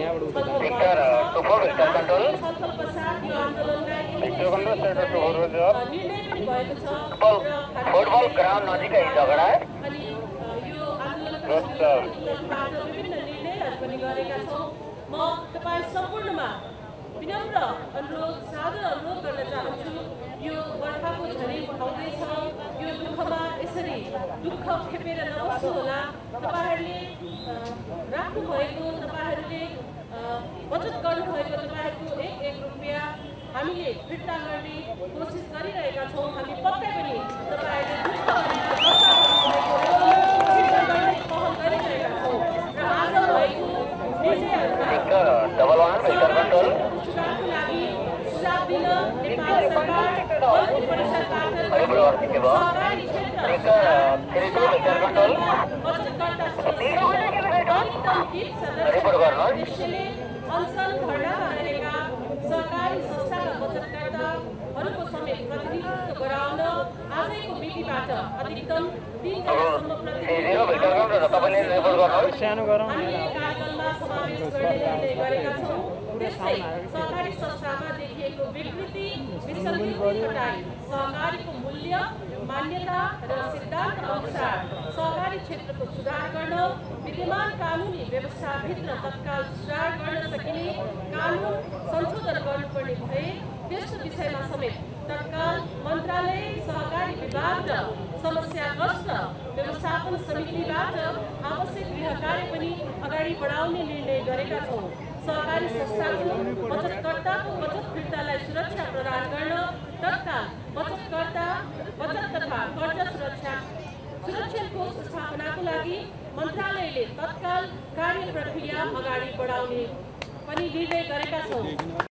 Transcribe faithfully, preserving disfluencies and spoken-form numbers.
छलफल पश्चात यो आन्दोलनलाई निर्णय पनि भएको छ। फुटबल ग्राउन्ड नजिकै झगडा अनि यो आन्दोलनबाट विभिन्न निर्णयहरू पनि गरेका छौँ। म तपाईँ सम्पूर्णमा विनम्र अनुरोध सादर अनुरोध गर्न चाहन्छु। यो बर्खाको झरी उठाउँदैछ, यो दुःखमा यसरी दुःख खेपेर नबस्नु होला। तपाईँहरूले राख्नु भएको, तपाईँहरूले बचत गर्नुभएको तपाईँहरूको एक एक रुपियाँ हामीले फिर्ता गर्ने कोसिस गरिरहेका छौँ। हामी पक्कै पनि तपाईँहरूले दुःख फिर्ता गर्ने पहल गरिरहेका छौँ र आज भएको निर्णयहरूको लागि सुझाव दिन नेपाल सरकार मन्त्री परिषदबाट सहकारी क्षेत्र बचतकर्ता सदस्यले अनसन धरनामा रहेका सहकारी संस्थाका बचतकर्ताहरूको समेत प्रतिनिधित्व गराउन आजैको मितिबाट अधिकतम तीनजनासम्म हामीले कार्यक्रममा समावेश गर्ने निर्णय गरेका छौँ। त्यस्तै सहकारी संस्थामा देखिएको विकृति विसङ्गति हटाई सहकारीको मूल्य मान्यता र सिद्धान्त अनुसार सहकारी क्षेत्रको सुधार गर्न, विद्यमान कानुनी व्यवस्थाभित्र तत्काल सुधार गर्न सकिने कानुन संशोधन गर्नुपर्ने भए त्यस्तो विषयमा समेत तत्काल मन्त्रालय, सहकारी विभाग र समस्याग्रस्त व्यवस्थापन समितिबाट आवश्यक गृह कार्य पनि अगाडि बढाउने निर्णय गरेका छौँ। सहकारी संस्थाको बचतकर्ताको बचत फिर्तालाई सुरक्षा प्रदान गर्न तत्काल बचतकर्ता बचत तथा कर्जा सुरक्षा सुरक्षण कोष स्थापनाको लागि मन्त्रालयले तत्काल कार्य प्रक्रिया अगाडि बढाउने पनि निर्णय गरेका छौँ।